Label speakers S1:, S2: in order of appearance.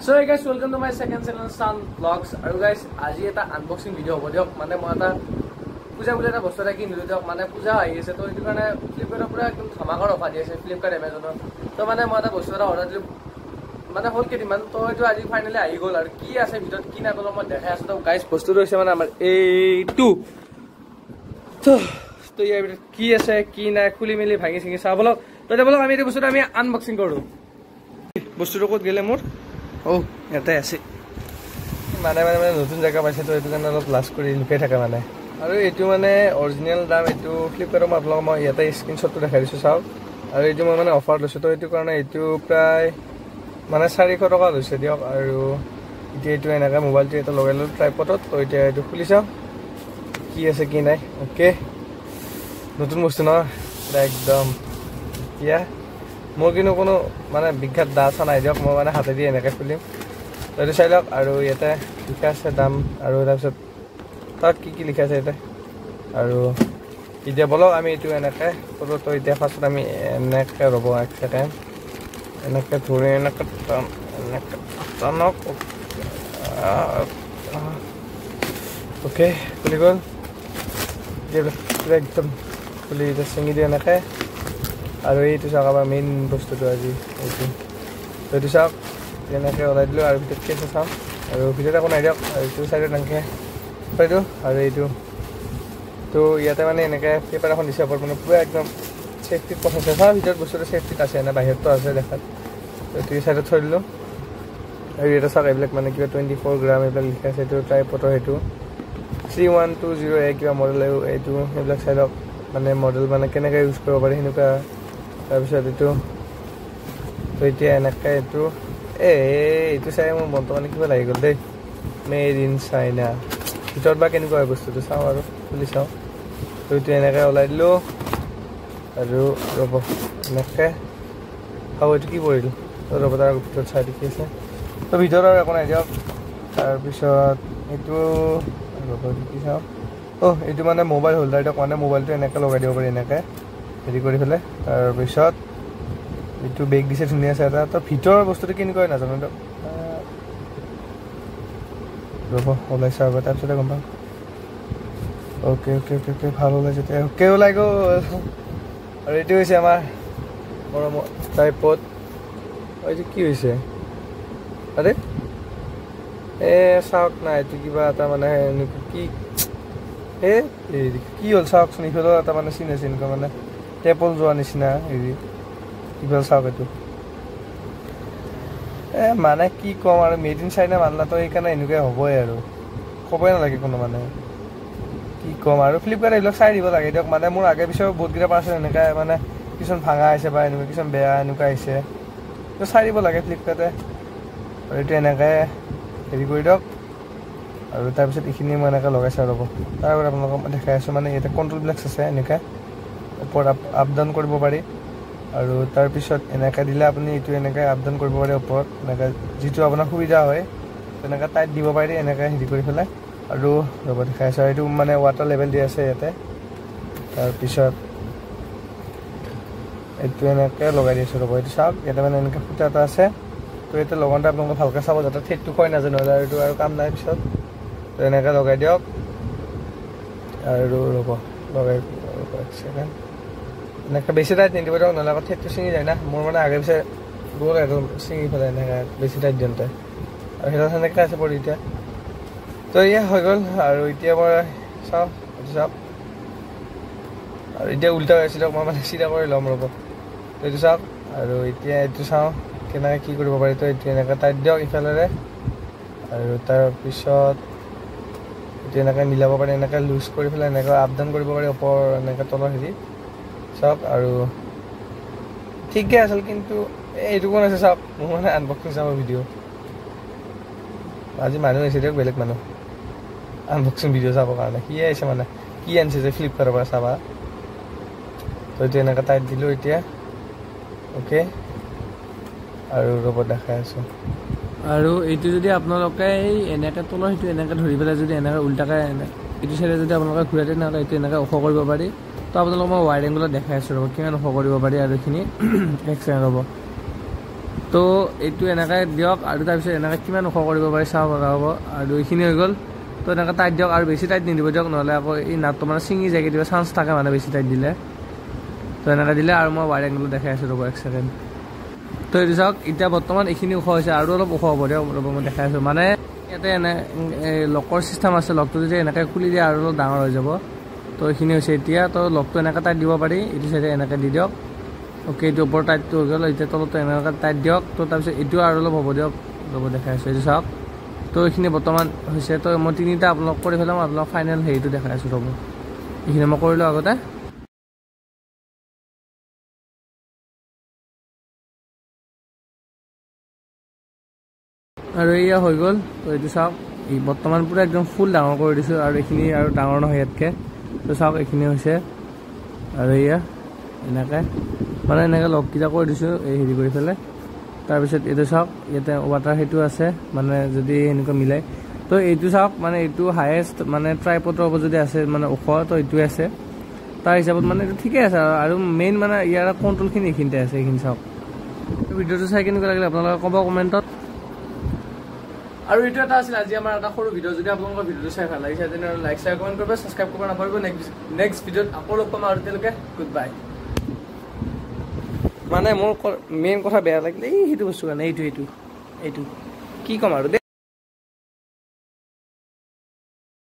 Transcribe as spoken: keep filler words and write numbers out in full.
S1: So hey guys, welcome to my second channel Sun Vlogs. আৰু guys আজি এটা unboxing video হ'ব দিয়ক মানে মই এটা পূজা বুলি এটা বস্তু এটা কিনিলো দিয়ক মানে পূজা আহি আছে তো এইটো কাৰণে ফ্লিপকাৰ্টৰ পৰা একদম ধমাকাৰ অফাৰ দি আছে ফ্লিপকাৰ্ট এমাজনৰ তো মানে মই এটা বস্তু এটা অৰ্ডাৰ দিলো মানে হ'ল কেইদিনমান তো এইটো আজি ফাইনেলি আহি গ'ল আৰু কি আছে ভিতৰত কি না ক'লো মই দেখাই আছো তো গাইজ বস্তুটো হৈছে মানে আমাৰ এইটো তো তো ইয়াৰ ভিতৰত কি আছে কি নাই খুলি মেলি ভাঙি চিঙি চাওঁ বলক তো এতিয়া বলক আমি এইটো বস্তুটো আমি আনবক্সিং কৰোঁ বস্তুটো ক'ত গ'লে মোৰ ও ইয়াতে আছে মানে মানে মানে নতুন জেগা পাইছে তো এইটো কাৰণে অলপ লাজ কৰি লুকাই থাকে মানে আৰু এইটো মানে অৰিজিনেল দাম এইটো ফ্লিপকাৰ্টৰ মই আপোনালোকক মই ইয়াতে স্ক্ৰীনশ্বটটো দেখাই দিছোঁ চাওক আৰু এইটো মই মানে অফাৰ লৈছোঁ তো এইটো কাৰণে এইটো প্ৰায় মানে চাৰিশ টকা লৈছে দিয়ক আৰু এতিয়া এইটো এনেকৈ মোবাইলটো এটা লগাই ল'লোঁ ট্ৰাইপডত তো এতিয়া এইটো খুলি চাওঁ কি আছে কি নাই অ'কে নতুন বস্তু ন একদম এতিয়া মোৰ কিন্তু কোনো মানে বিখ্যাত দা চা নাই দিয়ক মই মানে হাতেদি এনেকৈ খুলিম তো এইটো চাই লওক আৰু ইয়াতে লিখা আছে দাম আৰু তাৰপিছত তাত কি কি লিখা আছে ইয়াতে আৰু এতিয়া বলক আমি এইটো এনেকৈ কৰোঁ তো এতিয়া ফাৰ্ষ্টত আমি এনেকৈ ৰ'ব এক ছেকেণ্ড এনেকৈ ধৰি এনেকৈ এনেকৈ টানক অ'কে খুলি গ'ল এতিয়া একদম খুলি এতিয়া ছিঙি দিয়ে এনেকৈ আৰু এইটো চাওক আমাৰ মেইন বস্তুটো আজি এইটো এইটো চাওক এনেকৈ ওলাই দিলোঁ আৰু ভিতৰত কেছ চাওঁ আৰু ভিতৰত একো নাই দিয়ক আৰু এইটো চাইডত এনেকৈ থৈ দিওঁ আৰু এইটো তো ইয়াতে মানে এনেকৈ পেপাৰ এখন দিছে ওপৰত মানে পূৰা একদম ছেফটিত পঠাইছে চাওঁ ভিতৰত বস্তুটো ছেফটিত আছে এনে বাহিৰতো আছে দেখাত তো এইটো চাইডত থৈ দিলোঁ আৰু এটা চাওক এইবিলাক মানে কিবা টুৱেণ্টি ফ'ৰ গ্ৰাম এইবিলাক লিখা আছে এইটো ট্ৰাইপডৰ সেইটো থ্ৰী ওৱান টু জিৰ' এ কিবা মডেল এইটো সেইবিলাক চাই লওক মানে মডেল মানে কেনেকৈ ইউজ কৰিব পাৰি সেনেকুৱা তাৰপিছত এইটো তো এতিয়া এনেকৈ এইটো এই এইটো চাই মোৰ মনটো মানে কিবা লাগি গ'ল দেই মেড ইন চাইনা ভিতৰত বা কেনেকুৱা হয় বস্তুটো চাওঁ আৰু খুলি চাওঁ তো এইটো এনেকৈ ওলাই দিলোঁ আৰু ৰ'ব এনেকৈ আৰু এইটো কি কৰিলোঁ তো ৰ'ব তাৰ ভিতৰত চাই দেখি আছে তো ভিতৰত আৰু একো নাই দিয়ক তাৰপিছত এইটো ৰ'ব দেখি চাওঁ অ' এইটো মানে মোবাইল হোল্ডাৰ দিয়ক মানে মোবাইলটো এনেকৈ লগাই দিব পাৰি এনেকৈ হেৰি কৰি পেলাই তাৰপিছত এইটো বেগ দিছে ধুনীয়া আছে এটা তো ভিতৰৰ বস্তুটো কেনেকুৱা হয় নাজানো দিয়ক ৰ'ব ওলাইছে আৰু তাৰপিছতে গম পাম অ'কে অ'কে অ'কে অ'কে ভাল ওলাইছে এতিয়া অ'কে ওলাই গ'ল আৰু এইটো হৈছে আমাৰ গৰম ট্ৰাইপড এইটো কি হৈছে আৰে এই চাওক না এইটো কিবা এটা মানে কি এই কি হ'ল চাওকচোন ইফালেও এটা মানে চিন আছে এনেকুৱা মানে টেপল যোৱা নিচিনা হেৰি ইফালে চাওক এইটো এ মানে কি ক'ম আৰু মেড ইন চাইনা মানলাটো সেইকাৰণে এনেকুৱাই হ'বই আৰু ক'বই নালাগে কোনো মানে কি ক'ম আৰু ফ্লিপকাৰ্ট এইবিলাক চাই দিব লাগে দিয়ক মানে মোৰ আগে পিছেও বহুতকেইটা পাৰ্চেল এনেকুৱা মানে কিছুমান ভাঙা আহিছে বা এনেকুৱা কিছুমান বেয়া এনেকুৱা আহিছে তো চাই দিব লাগে ফ্লিপকাৰ্টে আৰু এইটো এনেকৈ হেৰি কৰি দিয়ক আৰু তাৰপিছত এইখিনি মই এনেকৈ লগাইছোঁ ৰ'ব তাৰ আগত আপোনালোকক মই দেখাই আছোঁ মানে ইয়াতে কণ্ট্ৰলবিলাক আছে এনেকৈ ওপৰত আপ আপ ডাউন কৰিব পাৰি আৰু তাৰপিছত এনেকৈ দিলে আপুনি এইটো এনেকৈ আপ ডাউন কৰিব পাৰে ওপৰত এনেকৈ যিটো আপোনাৰ সুবিধা হয় তেনেকৈ টাইট দিব পাৰি এনেকৈ হেৰি কৰি পেলাই আৰু ৰ'ব দেখাই আছোঁ এইটো মানে ৱাটাৰ লেভেল দি আছে ইয়াতে তাৰপিছত এইটো এনেকৈ লগাই দি আছোঁ ৰ'ব এইটো চাওক ইয়াতে মানে এনেকৈ ফুটা এটা আছে তো ইয়াতে লগাওঁতে আপোনালোকে ভালকৈ চাব যাতে ঠেকটো খুৱাই নাজানো আৰু এইটো আৰু কাম নাই পিছত তো এনেকৈ লগাই দিয়ক আৰু ৰ'ব লগাই ৰ'ব এক ছেকেণ্ড এনেকৈ বেছি টাইট নিদিব দিয়ক নহ'লে আকৌ ঠেকটো ছিঙি যায় না মোৰ মানে আগে পিছে গ'ল আৰু ছিঙি পেলাই এনেকৈ বেছি টাইট দিওঁতে আৰু সেইডাল সেনেকৈ আছে পৰি এতিয়া তো এয়া হৈ গ'ল আৰু এতিয়া মই চাওঁ এইটো চাওক আৰু এতিয়া উল্টা হৈ আছে দিয়ক মই মানে চিধা কৰি ল'ম ৰ'ব তো এইটো চাওক আৰু এতিয়া এইটো চাওঁ কেনেকৈ কি কৰিব পাৰি তো এইটো এনেকৈ টাইট দিয়ক ইফালেৰে আৰু তাৰপিছত এইটো এনেকৈ মিলাব পাৰি এনেকৈ লুজ কৰি পেলাই এনেকৈ আপ ডাউন কৰিব পাৰি ওপৰ এনেকৈ তলৰ হেৰি চাওক আৰু ঠিকে আছিল কিন্তু এইটো কোন আছে চাওক মোৰ মানে আনবক্সিং চাব ভিডিঅ' আজি মানুহ আহিছে দিয়ক বেলেগ মানুহ আনবক্সিং ভিডিঅ' চাবৰ কাৰণে কি আহিছে মানে কি আনিছে যে ফ্লিপকাৰ্টৰ পৰা চাবা তো এইটো এনেকৈ টাইট দিলোঁ এতিয়া অ'কে আৰু ৰ'ব দেখাই আছোঁ আৰু এইটো যদি আপোনালোকে এই এনেকৈ তলৰ সেইটো এনেকৈ ধৰি পেলাই যদি এনেকৈ উল্টাকৈ এইটো চাইডে যদি আপোনালোকে ঘূৰাই দিয়ে নহ'লে এইটো এনেকৈ ওখ কৰিব পাৰি তো আপোনালোকক মই ৱাইড এংগলত দেখাই আছোঁ ৰ'ব কিমান ওখ কৰিব পাৰি আৰু এইখিনি এক ছেকেণ্ড ৰ'ব তো এইটো এনেকৈ দিয়ক আৰু তাৰপিছত এনেকৈ কিমান ওখ কৰিব পাৰি চাব পৰা হ'ব আৰু এইখিনি হৈ গ'ল তো এনেকৈ টাইট দিয়ক আৰু বেছি টাইট নিদিব দিয়ক নহ'লে আকৌ এই নাটটো মানে ছিঙি যায় কেতিয়াবা চান্স থাকে মানে বেছি টাইট দিলে তো এনেকৈ দিলে আৰু মই ৱায়াৰ এংগলটো দেখাই আছোঁ ৰ'ব এক ছেকেণ্ড তো এইটো চাওক এতিয়া বৰ্তমান এইখিনি ওখ হৈছে আৰু অলপ ওখ হ'ব দিয়ক ৰ'ব মই দেখাই আছোঁ মানে ইয়াতে এনে লকৰ চিষ্টেম আছে লকটো যদি এনেকৈ খুলি দিয়ে আৰু অলপ ডাঙৰ হৈ যাব তো এইখিনি হৈছে এতিয়া তো লকটো এনেকৈ টাইট দিব পাৰি এইটো চাইডে এনেকৈ দি দিয়ক অ'কে এইটো ওপৰ টাইটটো হৈ গ'ল এতিয়া তলতো এনেকৈ টাইট দিয়ক তো তাৰপিছত এইটো আৰু অলপ হ'ব দিয়ক ৰ'ব দেখাই আছোঁ এইটো চাওক তো এইখিনি বৰ্তমান হৈছে তো মই তিনিটা আপোনালোক কৰি পেলাই মই আপোনালোক ফাইনেল হেৰিটো দেখাই আছোঁ ৰ'ব এইখিনি মই কৰিলোঁ আগতে আৰু এয়া হৈ গ'ল তো এইটো চাওক এই বৰ্তমান পূৰা একদম ফুল ডাঙৰ কৰি দিছোঁ আৰু এইখিনি আৰু ডাঙৰ নহয় ইয়াতকৈ তো চাওক এইখিনি হৈছে আৰু এয়া এনেকৈ মানে এনেকৈ লগকেইটা কৰি দিছোঁ এই হেৰি কৰি পেলাই তাৰপিছত এইটো চাওক ইয়াতে ৱাটাৰ সেইটো আছে মানে যদি এনেকুৱা মিলাই তো এইটো চাওক মানে এইটো হায়েষ্ট মানে ট্ৰাইপডৰ ওপৰত যদি আছে মানে ওখ তো এইটোৱে আছে তাৰ হিচাপত মানে এইটো ঠিকে আছে আৰু মেইন মানে ইয়াৰ কণ্ট্ৰলখিনি এইখিনিতে আছে এইখিনি চাওক ভিডিঅ'টো চাই কেনেকুৱা লাগিলে আপোনালোকে ক'ব কমেণ্টত আৰু এইটো এটা আছিল আজি আমাৰ এটা সৰু ভিডিঅ' যদি আপোনালোকৰ ভিডিঅ'টো চাই ভাল লাগিছে তেনেহ'লে লাইক শ্বেয়াৰ কমেণ্ট কৰিব ছাবস্ক্ৰাইব কৰিব নাপাহৰিব নেক্সট নেক্সট ভিডিঅ'ত আকৌ লগ পাম আৰু তেওঁলোকে গুড বাই মানে মোৰ মেইন কথা বেয়া লাগিলে এই সেইটো বস্তু কাৰণে এইটো এইটো এইটো কি ক'ম আৰু দেই